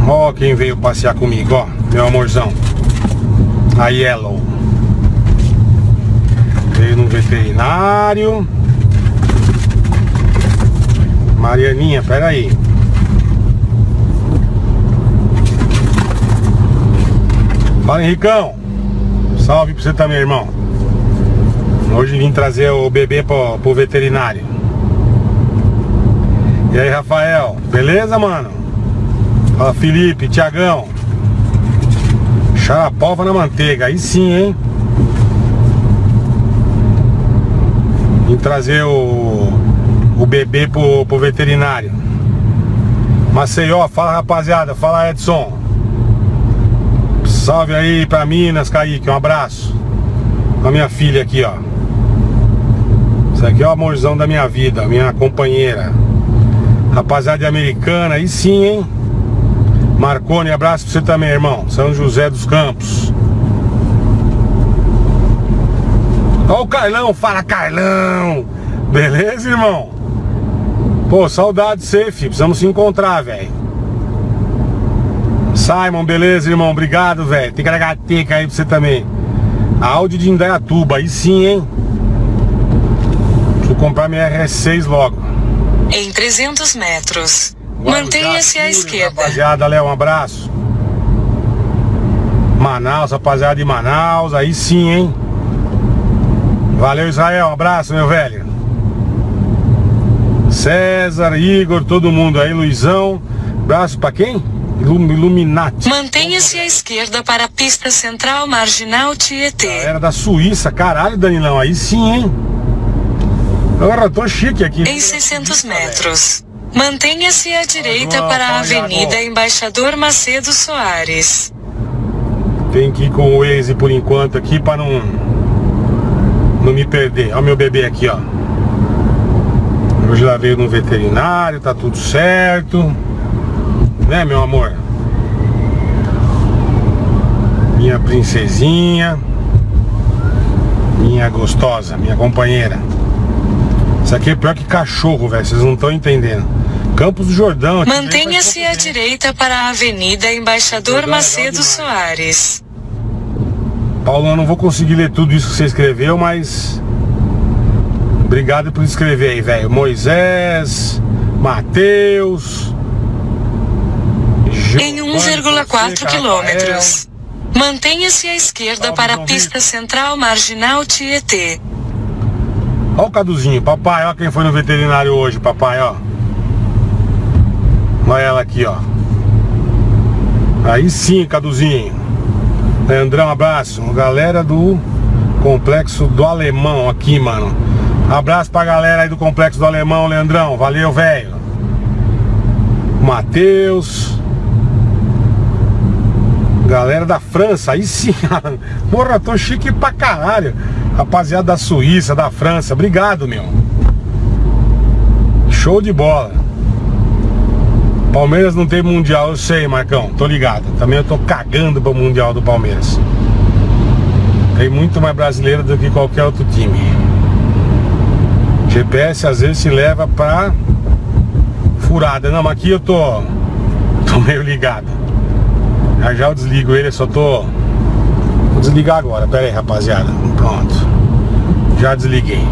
Ó quem veio passear comigo, ó, meu amorzão. A Yellow. Veio no veterinário. Marianinha, peraí. Fala, Henricão. Salve pra você também, irmão. Hoje vim trazer o bebê pro veterinário. E aí, Rafael, beleza, mano? Fala, Felipe, Tiagão. Xarapova na manteiga, aí sim, hein? Vim trazer o bebê pro veterinário. Maceió, fala, rapaziada, fala, Edson. Salve aí pra Minas, Kaique, um abraço. Com a minha filha aqui, ó. Isso aqui é o amorzão da minha vida, minha companheira. Rapaziada de Americana, aí sim, hein? Marconi, abraço pra você também, irmão. São José dos Campos. Ó o Carlão, fala, Carlão. Beleza, irmão? Pô, saudade de você, filho. Precisamos se encontrar, velho. Simon, beleza, irmão? Obrigado, velho. Tem que carregar teca aí pra você também. Áudio de Indaiatuba, aí sim, hein? Preciso comprar minha RS6 logo. Em 300 metros, mantenha-se à esquerda. Rapaziada, Léo, um abraço. Manaus, rapaziada de Manaus, aí sim, hein? Valeu, Israel, um abraço, meu velho. César, Igor, todo mundo aí, Luizão. Abraço pra quem? Illuminati. Mantenha-se à esquerda para a pista central marginal Tietê. Era da Suíça, caralho, Danilão, aí sim, hein? Agora eu tô chique aqui. Em 600 metros, mantenha-se à direita para a Avenida Embaixador Macedo Soares. Tem que ir com o Waze por enquanto aqui para não me perder. Olha o meu bebê aqui, ó. Hoje lá veio no veterinário, tá tudo certo. Né, meu amor? Minha princesinha. Minha gostosa, minha companheira. Isso aqui é pior que cachorro, velho. Vocês não estão entendendo. Campos do Jordão. Mantenha-se à direita para a Avenida Embaixador Macedo Soares. Paulo, eu não vou conseguir ler tudo isso que você escreveu, mas... Obrigado por escrever aí, velho. Moisés, Mateus... Em 1,4 quilômetros, mantenha-se à esquerda para a pista central marginal Tietê. Ó o Caduzinho, papai, ó quem foi no veterinário hoje, papai, ó. Olha ela aqui, ó. Aí sim, Caduzinho. Leandrão, abraço. Galera do Complexo do Alemão aqui, mano. Abraço pra galera aí do Complexo do Alemão, Leandrão. Valeu, velho. Matheus. Galera da França, aí sim. Porra, tô chique pra caralho. Rapaziada da Suíça, da França, obrigado, meu. Show de bola. Palmeiras não tem mundial, eu sei, Marcão, tô ligado. Também eu tô cagando pro mundial do Palmeiras. Tem muito mais brasileiro do que qualquer outro time. GPS às vezes se leva pra furada. Não, mas aqui eu tô meio ligado. Já eu desligo ele, eu só tô... Vou desligar agora, pera aí, rapaziada. Pronto. Já desliguei.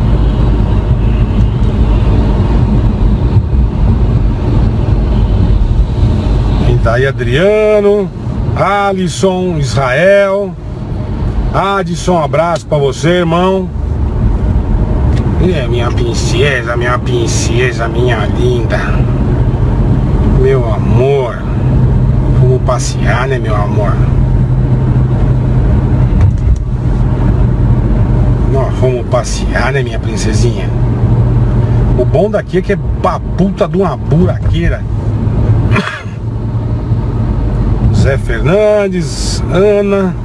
Quem tá aí? Adriano, Alisson, Israel, Adson, abraço pra você, irmão. Minha princesa, minha linda. Meu amor. Vamos passear, né, meu amor? Nós vamos passear, né, minha princesinha? O bom daqui é que é pra puta de uma buraqueira. Zé Fernandes, Ana.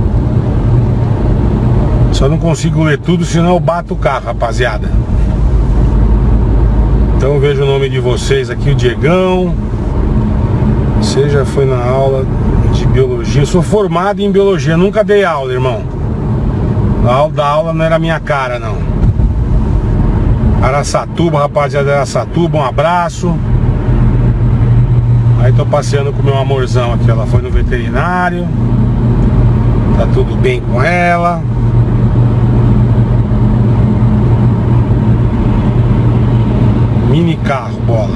Só não consigo ler tudo, senão eu bato o carro, rapaziada. Então eu vejo o nome de vocês aqui, o Diegão. Você já foi na aula de biologia? Eu sou formado em biologia, nunca dei aula, irmão. A aula não era minha cara, não. Araçatuba, rapaziada de Araçatuba, um abraço. Aí tô passeando com o meu amorzão aqui. Ela foi no veterinário. Tá tudo bem com ela. Mini carro, bola.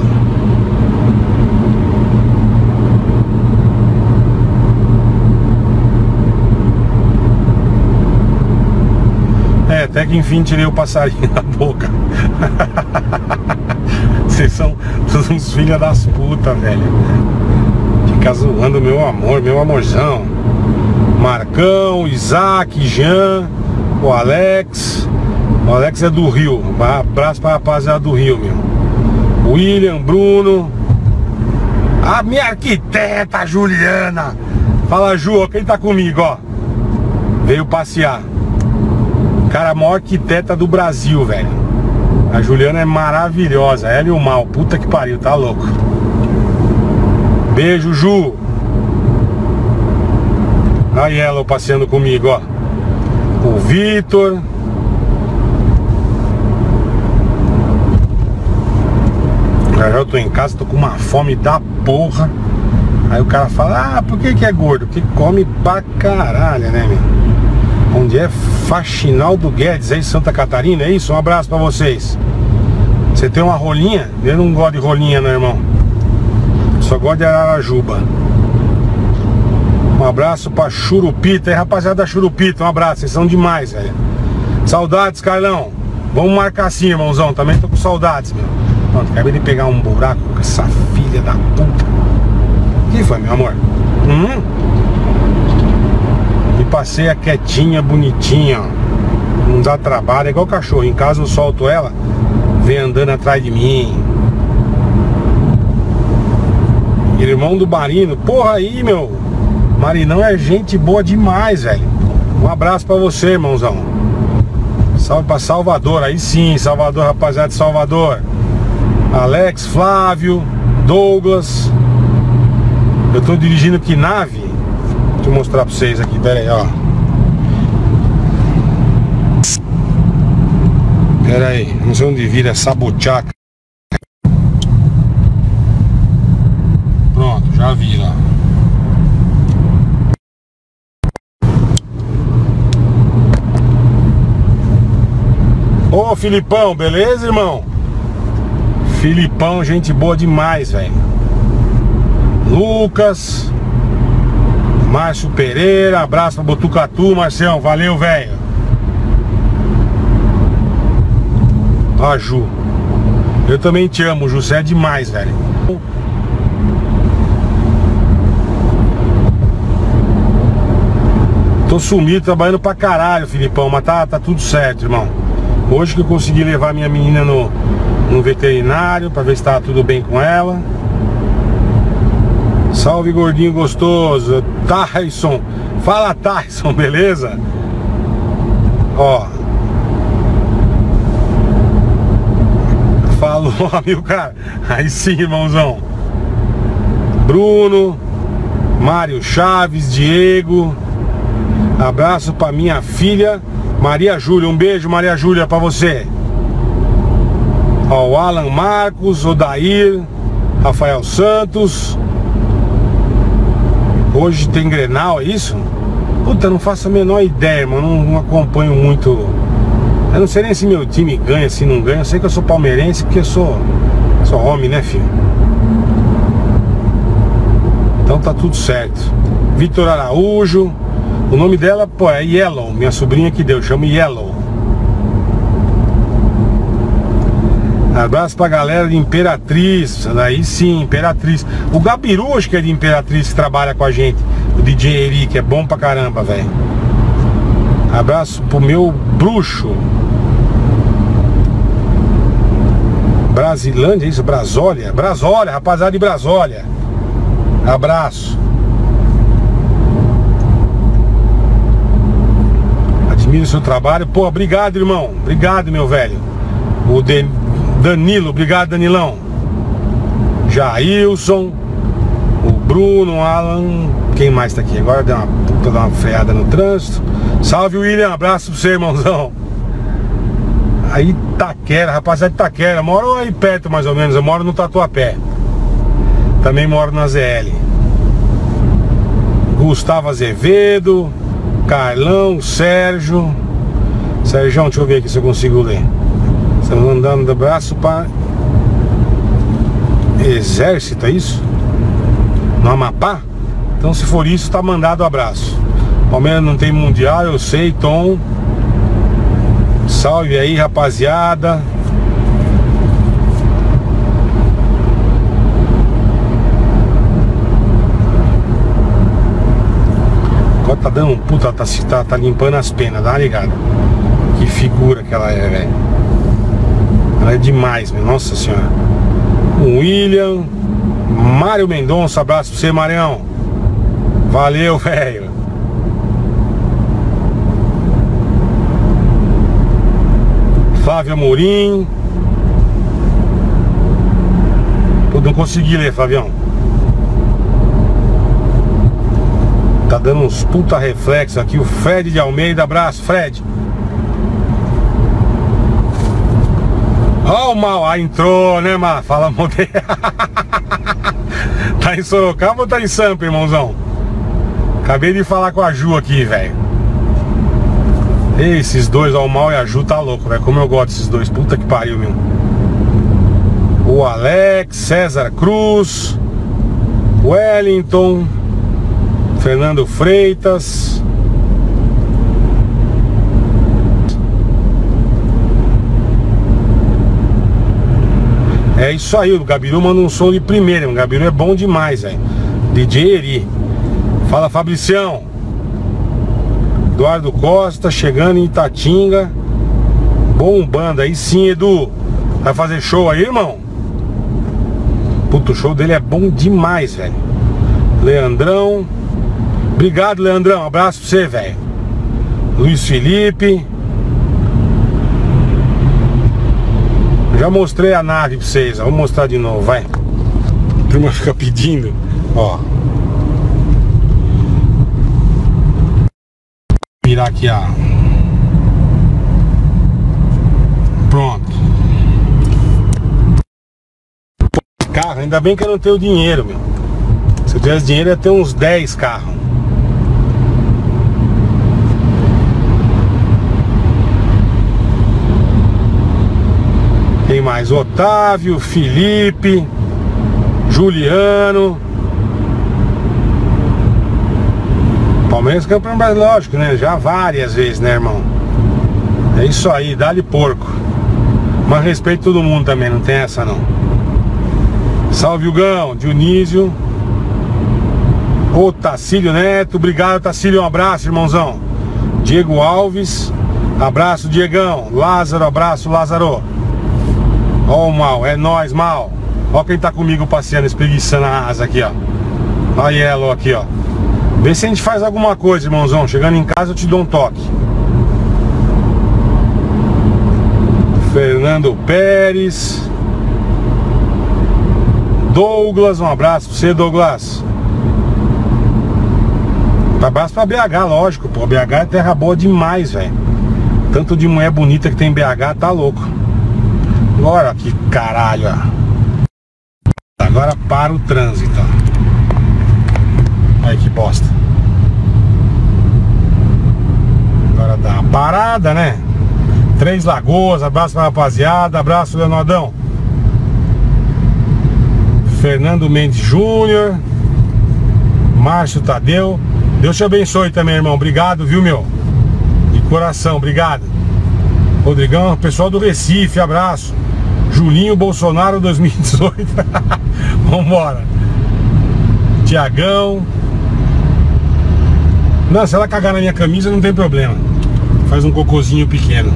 Até que enfim tirei o passarinho da boca. Vocês são todos uns filhos das putas, velho. Fica zoando meu amor, meu amorzão. Marcão, Isaac, Jean, o Alex. O Alex é do Rio. Abraço pra rapaziada do Rio, meu. William, Bruno. A minha arquiteta, Juliana. Fala, Ju, ó, quem tá comigo, ó. Veio passear. Cara, a maior arquiteta do Brasil, velho. A Juliana é maravilhosa. Ela e o Mal, puta que pariu, tá louco. Beijo, Ju. Aí ela passeando comigo, ó. O Vitor. Já eu tô em casa, tô com uma fome da porra. Aí o cara fala, por que é gordo? Porque come pra caralho, né, meu? Onde é Faxinal do Guedes, aí Santa Catarina, é isso? Um abraço pra vocês. Você tem uma rolinha? Eu não gosto de rolinha, meu irmão. Só gosto de Ararajuba. Um abraço pra Churupita. Aí, rapaziada da Churupita, um abraço. Vocês são demais, velho. Saudades, Carlão. Vamos marcar assim, irmãozão. Também tô com saudades, meu. Mano, acabei de pegar um buraco com essa filha da puta. O que foi, meu amor? E passei a quietinha, bonitinha, ó. Não dá trabalho, é igual cachorro. Em casa eu solto ela, vem andando atrás de mim. Irmão do Marino. Porra aí, meu. Marinão é gente boa demais, velho. Um abraço pra você, irmãozão. Salve pra Salvador. Aí sim, Salvador, rapaziada de Salvador. Alex, Flávio, Douglas. Eu tô dirigindo que nave. Deixa eu mostrar pra vocês aqui, pera aí, ó. Pera aí, não sei onde vira essa buchaca. Pronto, já vira. Ô, Filipão, beleza, irmão? Filipão, gente boa demais, velho. Lucas, Márcio Pereira, abraço pra Botucatu, Marcião, valeu, velho. Ó, Ju, eu também te amo, Ju, você é demais, velho. Tô sumido, trabalhando pra caralho, Filipão, mas tá tudo certo, irmão. Hoje que eu consegui levar minha menina no veterinário pra ver se tá tudo bem com ela. Salve, gordinho gostoso. Tyson. Fala, Tyson, beleza? Ó. Falou, amigo, cara. Aí sim, irmãozão. Bruno, Mário Chaves, Diego. Abraço pra minha filha Maria Júlia. Um beijo, Maria Júlia, pra você. Ó, o Alan Marcos, Odair, Rafael Santos. Hoje tem Grenal, é isso? Puta, não faço a menor ideia, irmão. Não acompanho muito. Eu não sei nem se meu time ganha, se não ganha. Eu sei que eu sou palmeirense porque eu sou homem, né, filho? Então tá tudo certo. Vitor Araújo. O nome dela, pô, é Yellow. Minha sobrinha que deu, chama Yellow. Abraço pra galera de Imperatriz. Aí sim, Imperatriz. O Gabiru, acho que é de Imperatriz, que trabalha com a gente. O DJ Eri, que é bom pra caramba, velho. Abraço pro meu bruxo. Brasilândia, isso? Brasólia? Brasólia, rapaziada de Brasólia. Abraço. Admiro o seu trabalho. Pô, obrigado, irmão. Obrigado, meu velho. O Danilo, obrigado, Danilão. Jailson, o Bruno, o Alan. Quem mais tá aqui? Agora deu uma freada no trânsito. Salve, William, abraço pra você, irmãozão. Aí Itaquera, rapaziada de Itaquera. Moro aí perto, mais ou menos. Eu moro no Tatuapé. Também moro na ZL. Gustavo Azevedo, Carlão, Sérgio. Sérgio, deixa eu ver aqui se eu consigo ler. Estamos andando do braço para Exército, é isso? No Amapá? Então se for isso, tá mandado o abraço. Palmeiras não tem mundial, eu sei, Tom. Salve aí, rapaziada. Agora tá dando um puta, tá limpando as penas, dá uma ligada. Que figura que ela é, velho. Ela é demais, meu. Nossa senhora. O William, Mário Mendonça, abraço pra você, Marião. Valeu, velho. Flávio Amorim. Pô, não consegui ler, Flavião. Tá dando uns puta reflexos aqui. O Fred de Almeida, abraço, Fred. Ó o mal, ah, entrou, né, Mar? Fala, Monte. Tá em Sorocaba ou tá em Sampa, irmãozão? Acabei de falar com a Ju aqui, velho. Esses dois, ó, o Mal e a Ju tá louco, velho. Como eu gosto desses dois, puta que pariu, meu. O Alex, César Cruz, Wellington, Fernando Freitas. É isso aí, o Gabiru manda um som de primeira. O Gabiru é bom demais, velho. DJ Eri. Fala, Fabricião. Eduardo Costa, chegando em Itatinga. Bombando, aí sim, Edu. Vai fazer show aí, irmão? Puta, o show dele é bom demais, velho. Leandrão. Obrigado, Leandrão. Abraço pra você, velho. Luiz Felipe. Já mostrei a nave pra vocês, ó. Vou mostrar de novo, vai. A turma fica pedindo, ó. Virar aqui, ó. Pronto. Carro, ainda bem que eu não tenho dinheiro, meu. Se eu tivesse dinheiro, eu ia ter uns 10 carros. Tem mais Otávio, Felipe, Juliano. Palmeiras campeão brasileiro, lógico, né? Já várias vezes, né, irmão? É isso aí, dá-lhe porco. Mas respeito todo mundo também, não tem essa não. Salve, Hugão, Dionísio. Ô, Tacílio Neto, obrigado, Tacílio, um abraço, irmãozão. Diego Alves, abraço, Diegão. Lázaro, abraço, Lázaro. Ó o Mal, é nóis, Mal. Ó quem tá comigo passeando, espreguiçando a asa aqui, ó. Ó a Yellow aqui, ó. Vê se a gente faz alguma coisa, irmãozão. Chegando em casa eu te dou um toque. Fernando Pérez. Douglas, um abraço pra você, Douglas. Um abraço pra BH, lógico, pô. BH é terra boa demais, velho. Tanto de mulher bonita que tem em BH, tá louco. Agora que caralho, ó. Agora para o trânsito, ó. Aí que bosta. Agora dá uma parada, né? Três Lagoas, abraço pra rapaziada. Abraço, Leonardão. Fernando Mendes Júnior. Márcio Tadeu. Deus te abençoe também, irmão. Obrigado, viu, meu? De coração, obrigado. Rodrigão, pessoal do Recife, abraço. Julinho Bolsonaro 2018. Vambora. Tiagão. Não, se ela cagar na minha camisa não tem problema. Faz um cocôzinho pequeno.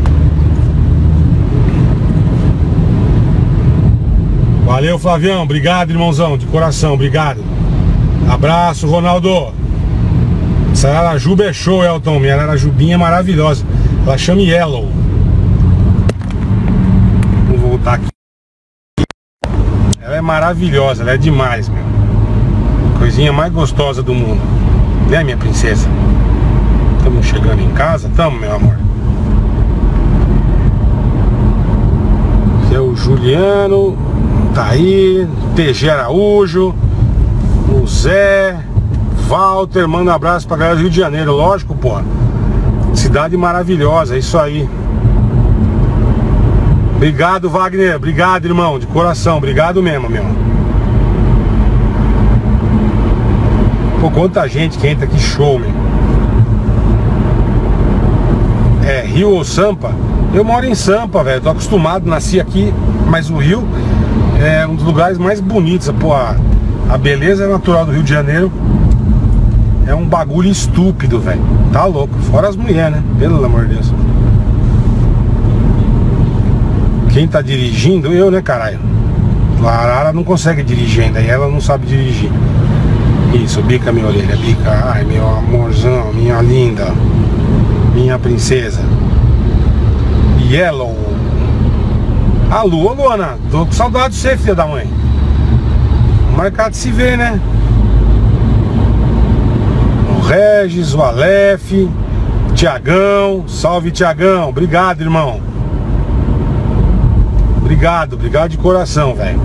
Valeu, Flavião, obrigado, irmãozão. De coração, obrigado. Abraço, Ronaldo. Essa Arajuba é show, Elton. Minha Arajubinha é maravilhosa. Ela chama Yellow. Vou voltar aqui. Ela é maravilhosa, ela é demais, meu. Coisinha mais gostosa do mundo. Né, minha princesa? Estamos chegando em casa? Tamo, meu amor. Esse é o Juliano. Tá aí. TG Araújo, o Zé, Walter, manda um abraço pra galera do Rio de Janeiro, lógico, pô. Cidade maravilhosa, é isso aí. Obrigado, Wagner, obrigado, irmão, de coração, obrigado mesmo, meu. Pô, quanta gente que entra aqui, show, meu. É, Rio ou Sampa? Eu moro em Sampa, velho, tô acostumado, nasci aqui, mas o Rio é um dos lugares mais bonitos, pô, a beleza natural do Rio de Janeiro é um bagulho estúpido, velho, tá louco, fora as mulheres, né, pelo amor de Deus. Quem tá dirigindo? Eu, né, caralho. A Arara não consegue dirigir ainda, e ela não sabe dirigir. Isso, bica minha orelha, bica. Ai, meu amorzão, minha linda, minha princesa. Yellow. Alô, Luana, tô com saudade de você, filha da mãe. Marcado de se ver, né? O Regis, o Aleph, Tiagão. Salve, Tiagão. Obrigado, irmão. Obrigado, obrigado de coração, velho.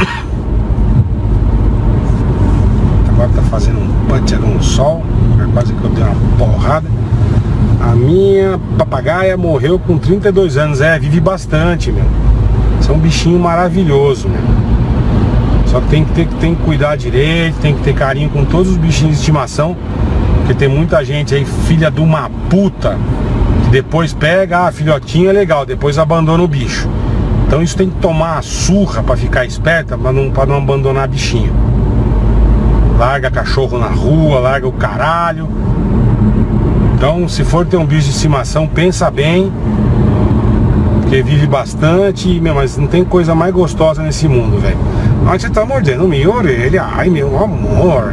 Agora tá fazendo um sol. Quase que eu dei uma porrada. A minha papagaia morreu com 32 anos. É, vive bastante, meu. Isso é um bichinho maravilhoso, meu. Só que tem que cuidar direito, tem que ter carinho com todos os bichinhos de estimação. Porque tem muita gente aí, filha de uma puta, que depois pega, filhotinho é legal, depois abandona o bicho. Então isso tem que tomar a surra pra ficar esperta, pra não abandonar bichinho. Larga cachorro na rua, larga o caralho. Então, se for ter um bicho de estimação, pensa bem, porque vive bastante, mas não tem coisa mais gostosa nesse mundo, velho. Mas você tá mordendo minha orelha, ai meu amor.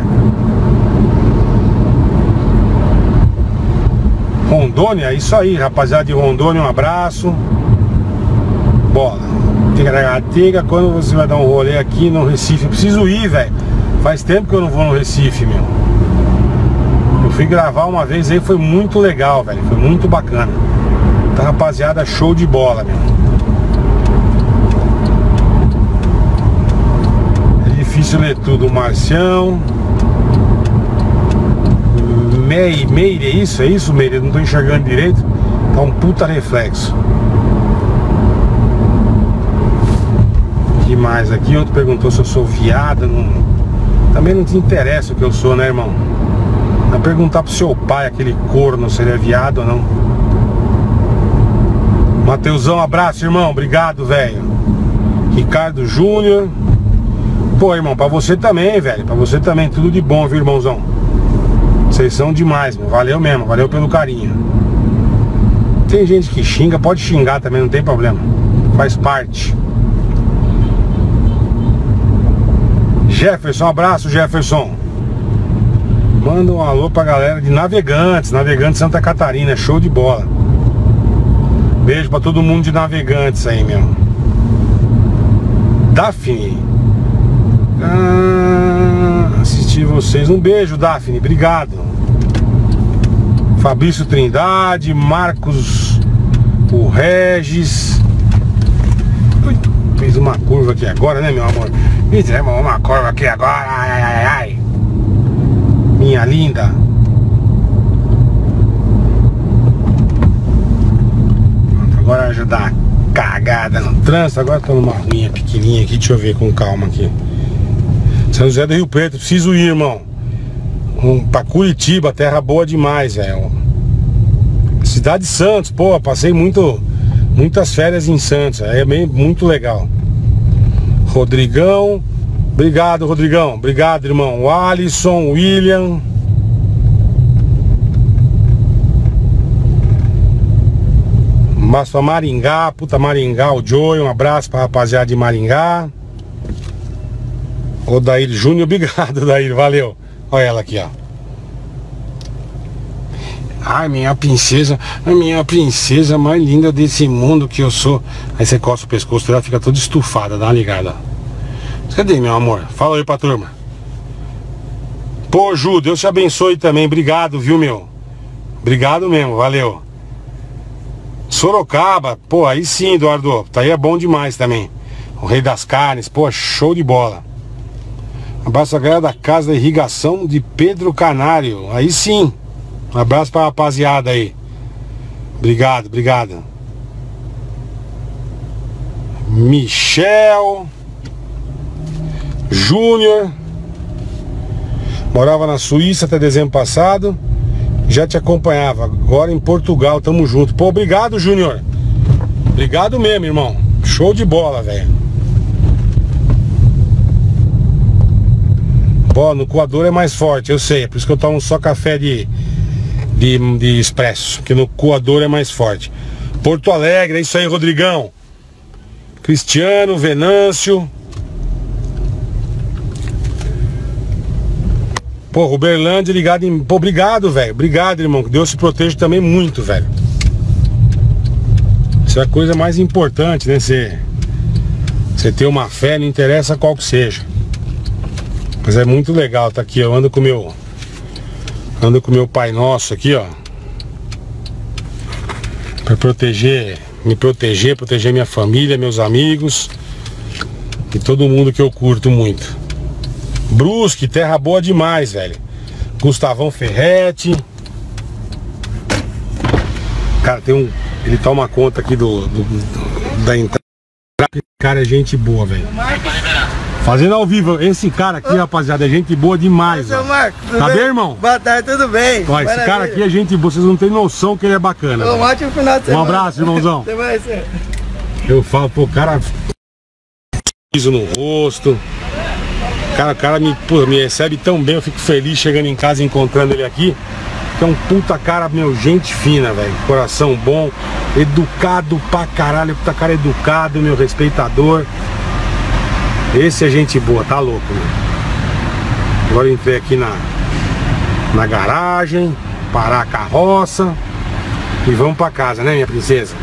Rondônia, isso aí, rapaziada de Rondônia, um abraço. Bola, tiga, quando você vai dar um rolê aqui no Recife? Eu preciso ir, velho. Faz tempo que eu não vou no Recife, meu. Eu fui gravar uma vez aí, foi muito legal, velho. Foi muito bacana. Tá, rapaziada, show de bola, meu. É difícil ler tudo, Marcião. Meire, é isso, Meire? Eu não tô enxergando direito. Tá um puta reflexo. Que mais aqui? Outro perguntou se eu sou viado. Não... Também não te interessa o que eu sou, né, irmão? Vai perguntar pro seu pai, aquele corno, se ele é viado ou não. Mateusão, abraço, irmão. Obrigado, velho. Ricardo Júnior. Pô, irmão, pra você também, velho. Pra você também, tudo de bom, viu, irmãozão? Vocês são demais, meu. Valeu mesmo, valeu pelo carinho. Tem gente que xinga, pode xingar também, não tem problema. Faz parte. Jefferson, abraço, Jefferson. Manda um alô pra galera de Navegantes, Navegantes Santa Catarina, show de bola. Beijo pra todo mundo de Navegantes aí, meu. Daphne. Assisti vocês, um beijo, Daphne, obrigado. Fabrício Trindade, Marcos, o Regis. Ui, fez uma curva aqui agora, né, meu amor? Fizemos uma curva aqui agora, ai. Minha linda. Agora já dá uma cagada no trânsito. Agora tô numa ruinha pequenininha aqui. Deixa eu ver com calma aqui. São José do Rio Preto, preciso ir, irmão. Pra Curitiba, terra boa demais, velho. Cidade de Santos, pô, passei muitas férias em Santos. É muito legal. Rodrigão, obrigado, Rodrigão. Obrigado, irmão. O Alisson, William. Um abraço pra Maringá, puta Maringá, o Joey. Um abraço pra rapaziada de Maringá. O Daír Júnior, obrigado, Daír, valeu. Olha ela aqui, ó. Ai, minha princesa, a minha princesa mais linda desse mundo que eu sou. Aí você coça o pescoço, ela fica toda estufada, dá uma ligada. Cadê, meu amor? Fala aí pra turma. Pô, Ju, Deus te abençoe também, obrigado, viu, meu? Obrigado mesmo, valeu. Sorocaba, pô, aí sim, Eduardo, tá aí é bom demais também. O Rei das Carnes, pô, show de bola. Abraço a galera da Casa da Irrigação de Pedro Canário. Aí sim. Um abraço pra rapaziada aí. Obrigado, obrigado. Michel Júnior. Morava na Suíça até dezembro passado. Já te acompanhava. Agora em Portugal, tamo junto. Pô, obrigado, Júnior. Obrigado mesmo, irmão. Show de bola, velho. Pô, no coador é mais forte, eu sei. É por isso que eu tomo só café de expresso, que no coador é mais forte. Porto Alegre, é isso aí, Rodrigão. Cristiano, Venâncio. Pô, Uberlândia ligado em... Pô, obrigado, velho. Obrigado, irmão. Que Deus te proteja também muito, velho. Isso é a coisa mais importante, né? Você ter uma fé, não interessa qual que seja. Mas é muito legal, tá aqui, eu ando com o meu Pai Nosso aqui, ó. Pra me proteger minha família, meus amigos e todo mundo que eu curto muito. Brusque, terra boa demais, velho. Gustavão Ferretti. Cara, ele toma conta aqui da entrada. Cara, é gente boa, velho. Fazendo ao vivo, esse cara aqui, rapaziada, é gente boa demais. Seu Marco, tá bem, irmão? Boa tarde, tudo bem? Ó, esse cara aqui é gente boa, vocês não tem noção que ele é bacana. Um ótimo final de semana. Um abraço, irmãozão. Até mais, senhor. Eu falo, pô, cara, piso no rosto. O cara me recebe tão bem, eu fico feliz chegando em casa e encontrando ele aqui. Que é um puta cara, meu, gente fina, velho. Coração bom, educado pra caralho, puta cara educado, meu, respeitador. Esse é gente boa, tá louco, meu. Agora eu entrei aqui na garagem, parar a carroça e vamos pra casa, né, minha princesa?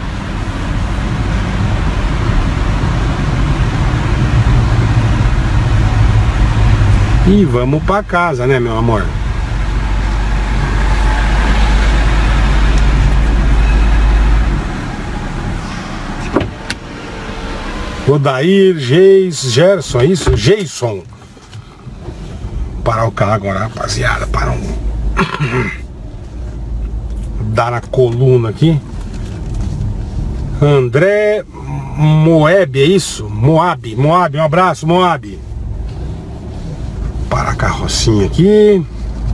E vamos pra casa, né, meu amor? Odair, Gerson, é isso? Jason. Parar o carro agora, rapaziada. Para dar na coluna aqui. André Moab, é isso? Moab, um abraço, Moab. Para a carrocinha aqui.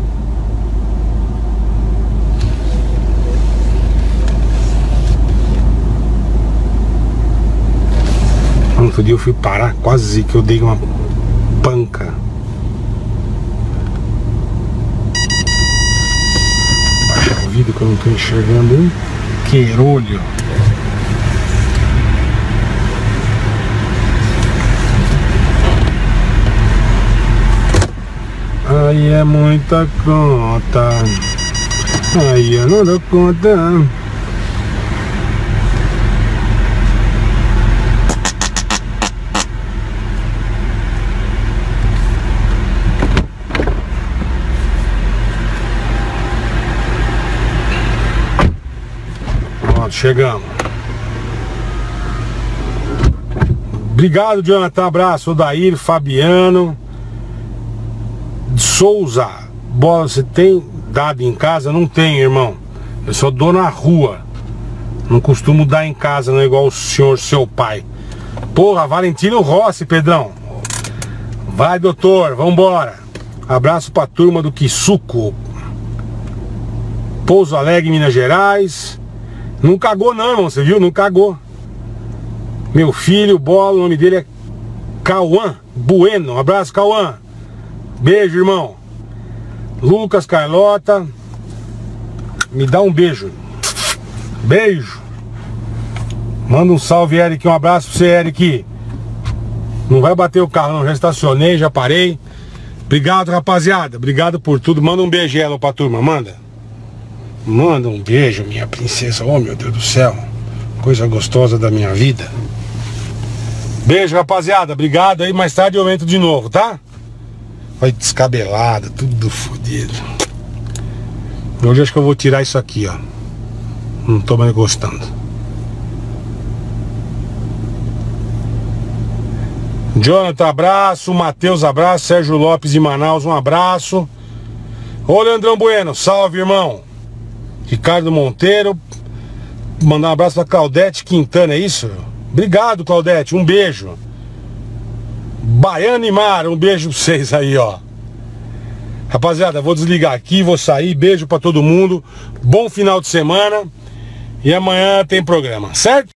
Outro dia eu fui parar, quase que eu dei uma panca. Baixar o vidro que eu não tô enxergando um queirolho. Aí é muita conta. Aí eu não dou conta. Chegamos. Obrigado, Jonathan. Abraço. Odair, Fabiano Souza. Bola, você tem dado em casa? Não tenho, irmão. Eu só dou na rua. Não costumo dar em casa, não é igual o senhor, seu pai. Porra, Valentino Rossi, Pedrão. Vai, doutor, vambora. Abraço pra turma do Quissuco. Pouso Alegre, Minas Gerais. Não cagou não, irmão, você viu? Não cagou. Meu filho, bola, o nome dele é Cauã Bueno. Um abraço, Cauã. Beijo, irmão. Lucas, Carlota. Me dá um beijo. Beijo. Manda um salve, Eric. Um abraço pra você, Eric. Não vai bater o carro não, já estacionei, já parei. Obrigado, rapaziada. Obrigado por tudo. Manda um beijelo pra turma, manda. Manda um beijo, minha princesa. Oh, meu Deus do céu. Coisa gostosa da minha vida. Beijo, rapaziada. Obrigado aí. Mais tarde eu entro de novo, tá? Vai descabelada, tudo fodido. Hoje acho que eu vou tirar isso aqui, ó. Não tô mais gostando. Jonathan, abraço. Matheus, abraço. Sérgio Lopes de Manaus, um abraço. Ô, Leandrão Bueno, salve, irmão. Ricardo Monteiro, mandar um abraço pra Claudete Quintana, é isso? Obrigado, Claudete, um beijo. Baiano e Mar, um beijo pra vocês aí, ó. Rapaziada, vou desligar aqui, vou sair. Beijo pra todo mundo. Bom final de semana. E amanhã tem programa, certo?